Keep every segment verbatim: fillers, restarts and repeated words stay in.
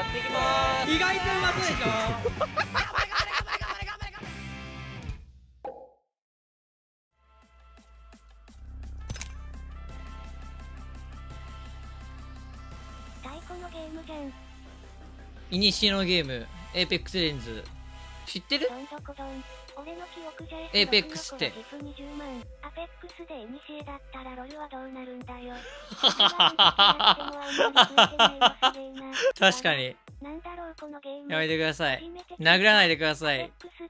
やっていきまーす。 意外とうまそうでしょ。 最高のゲームじゃん。 イニシエのゲーム、エーペックスレンズ。知ってる？ どんどこどん。俺の記憶じゃエーペックスって。 にじゅうまん。アペックスでイニシエだったらロルはどうなるんだよ。 確かに。 なんだろうこのゲーム。 やめてください。殴らないでください。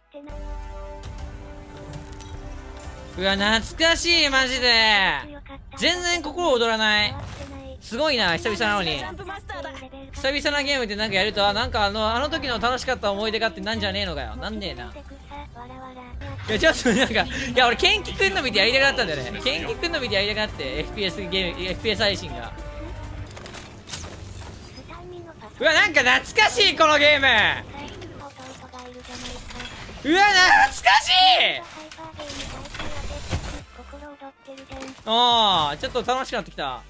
うわ、懐かしい、マジで。全然心躍らない。すごいな、久々なのに。久々なゲームでなんかやると、あ、なんかあの、あの時の楽しかった思い出がってなんじゃねえのかよ。なんねえな。いや、ちょっとなんか、いや、俺、ケンキくんの見てやりたくなったんだよね。ケンキくんの見てやりたくなって、エフピーエス ゲーム、エフピーエス 配信が。うわ、なんか懐かしい、このゲーム。うわ、懐かしい。ああ、ちょっと楽しくなってきた。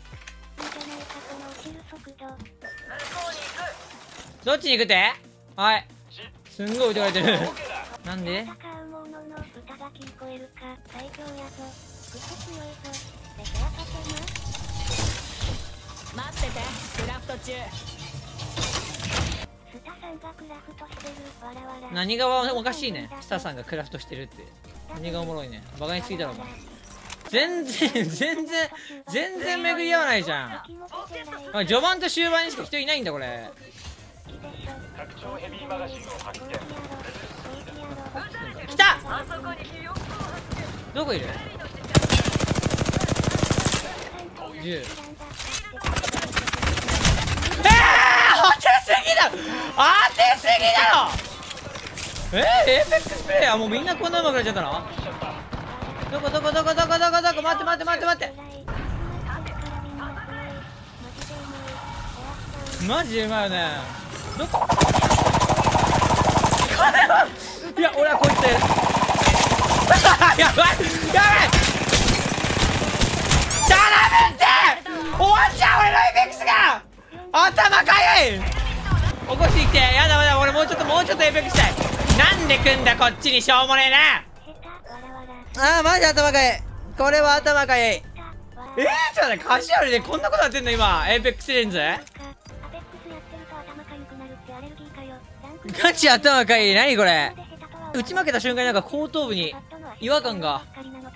どっちに行くって？はい。すんごい撃たれてる。なんで？ 待ってて、クラフト中。 何がおかしいね。スタさんがクラフトしてるって。何がおもろいね。バカにしすぎだろお前。全然全然全然巡り合わないじゃん。序盤と終盤にしか人いないんだこれ。来た。どこいる？じゅう。えー、当てすぎだろ。当てすぎだろ。えー、エーペックスプレイヤーもうみんなこんなうまくなっちゃったの？どこどこどこどこどこどこ、待って待って待って待って。マジでうまいよね。どこ？いや、俺はこいつやばいやばい。頼むって。終わっちゃう俺のエイペックスが。頭かゆい。起こしてきて。やだやだ、俺もうちょっともうちょっとエイペックスしたい。なんで来んだこっちに、しょうもねえな。あー、マジ頭かゆい。これは頭かゆい。えー、ちょっとね、カジュアルでこんなことやってんの今、エイペックスレンズ。ガチ頭かゆい。何これ。打ち負けた瞬間になんか後頭部に違和感が。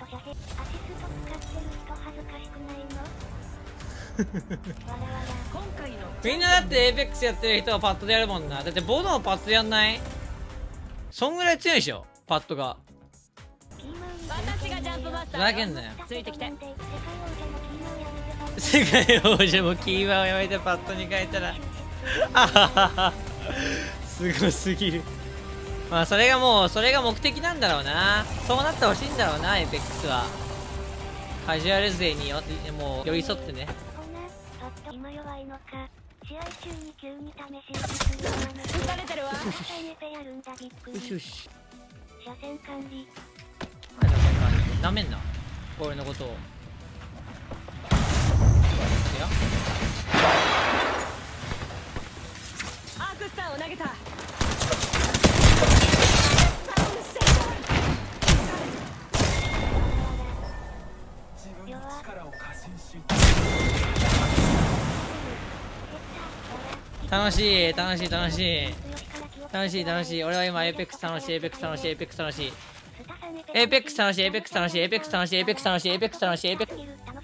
みんなだってエイペックスやってる人はパッドでやるもんな。だってボードもパッドでやんない？そんぐらい強いでしょパッドが。ふざけんなよ。 ついてきて。 世界王者もキーワーをやめてパッドに変えたらあはははすごすぎる。まあそれがもうそれが目的なんだろうな。そうなってほしいんだろうな。エイペックスはカジュアル勢によもう寄り添ってね。 今弱いのか。試合中に急に試し撃ちするのは疲れてるわ。 よしよし。車線管理。 はい、車線管理。なめんな。俺のことを。 アークスターを投げた。 楽しい楽しい楽しい楽しい楽しい。俺は今エイペックス楽しいエイペックス楽しいエイペックス楽しいエイペックス楽しいエイペックス楽しいエイペックス楽しいエイペックス楽しいエイペックス楽しいエイペックス。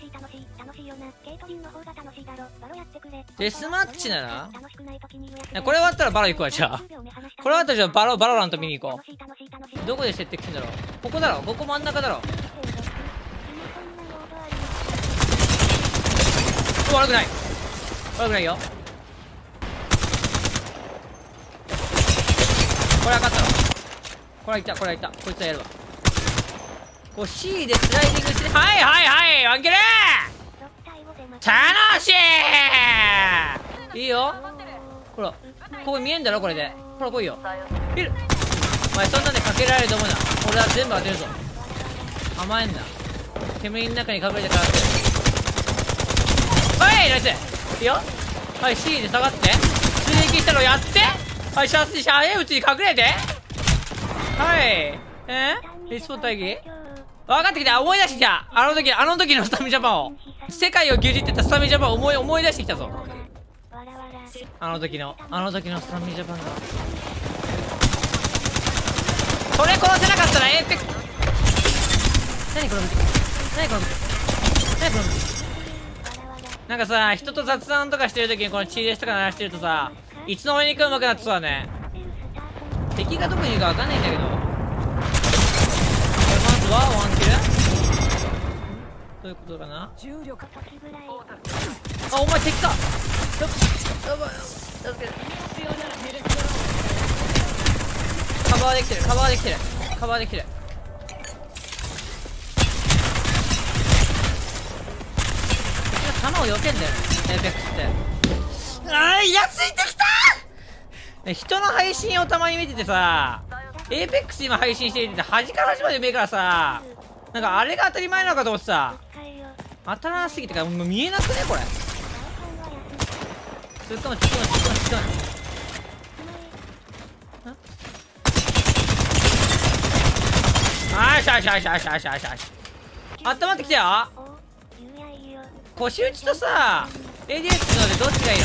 デスマッチならこれ終わったらバロ行くわ。じゃあこれ終わったらじゃあバロバロラント見に行こう。どこで設定来てんだろう。ここだろ。ここ真ん中だろ。悪くない悪くないよ。これは勝ったの。これはいった。これはいった。こいつはやるわ。こう C でスライディングして。はいはいはいワンキル楽しい。いいよ。ほらここ見えんだろこれで。ほら来いよ。いる。お前そんなんでかけられると思うな。俺は全部当てるぞ。甘えんな。煙の中に隠れてからってはいナイス。いいよ。はい C で下がって。追撃撃したのやって。はい、シャシャヘ打ちに隠れて。はい。えー、レスポー待機分かってきた。思い出してきた。あの時、あの時のスタミジャパンを。世界を牛耳ってたスタミジャパンを思い、思い出してきたぞ。あの時の、あの時のスタミジャパンが。それ殺せなかったらエーペック。何この武器何この武器何この武器なんかさ、人と雑談とかしてる時にこのチーレスとか鳴らしてるとさ、いつの間にか上手くなってそうだね。敵がどこにいるか分かんないんだけど。まずはワンキルどういうことかな。あ、お前敵か。やばい、助ける。カバーできてる、カバーできてる、カバーできてる。弾を避けんだよね、エーペックスって。あー、イラついてきたー。人の配信をたまに見ててさ、エーペックス今配信していて端から端まで見えるからさ、なんかあれが当たり前なのかと思ってさ、当たらなすぎてからもう見えなくねこれ。突っ込む突っ込む突っ込む突っ込む。あーしゃしゃしゃしゃしゃしゃ。あったまってきたよ。腰打ちとさ エーディーエス のでどっちがいい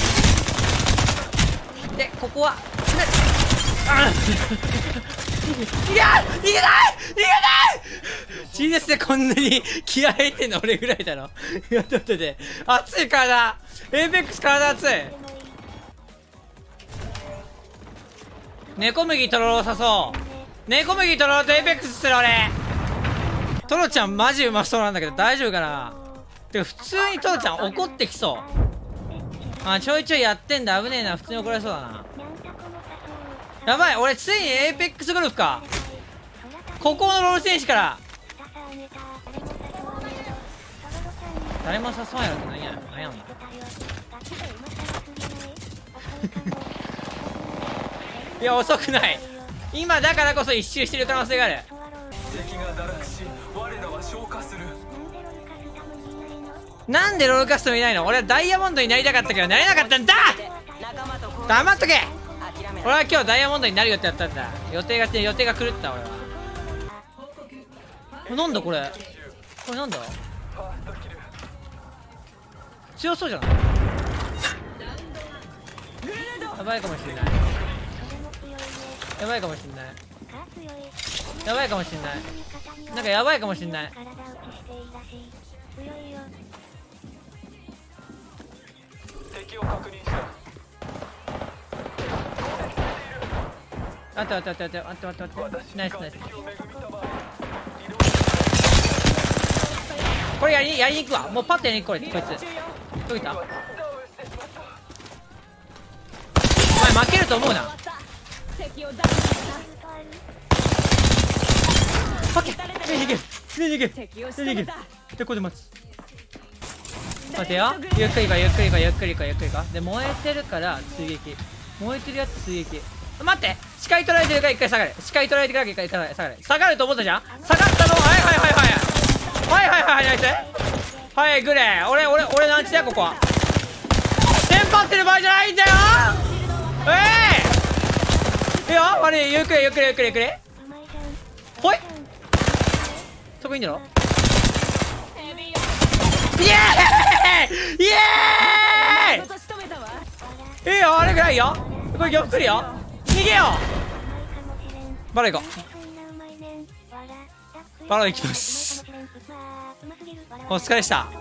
ので、ここはあっいや逃げない逃げないチーレスでこんなに気合入ってんの俺ぐらいだろ。いやだってて熱い体エーペックス体熱い。猫麦とろろさそう猫麦とろろとエーペックスする俺。トロちゃんマジうまそうなんだけど大丈夫かな。てか普通にトロちゃん怒ってきそう。あ、ちょいちょいやってんだ。危ねえな。普通に怒られそうだな。やばい、俺ついにエーペックスゴルフか。ここのロール選手から誰も誘わんやろって何や何やんのいや遅くない。今だからこそ一周してる可能性がある。なんでロールカスタムいないの。俺はダイヤモンドになりたかったけどなれなかったんだ。黙っとけ。俺は今日ダイヤモンドになるよってやったんだ。予定が予定が狂った俺は。なんだこれこれなんだ強そうじゃない。やばいかもしれないやばいかもしれないやばいかもしれないなんかやばいかもしれない。敵を確認した。あったあったあったあったあったあったあったナイスナイス。これやりやりに行くわ。もうパッとやりに行くこれこいつどういった。お前負けると思うな。オッケーねえ逃げるねえ逃げるねえ逃げるでここで待つ。待てよゆっくりかゆっくりかゆっくりかゆっくりかで燃えてるから追撃燃えてるやつ追撃。待って視界取られてるから一回下がれ視界取られてるから一回下がれ下がれ下がると思ったじゃん。下がったのはいはいはいはいはいはいはいナイスはいグレー。俺俺俺なんちだよここは。テンパってる場合じゃないんだよ。ええー、いいよ悪いゆっくりゆっくりゆっくりゆっくりほいそこいいんだろ。イエーイイエーイいいよあれぐらいよこれゆっくりよ逃げよう。バラ行こうバラ行きます。お疲れでした。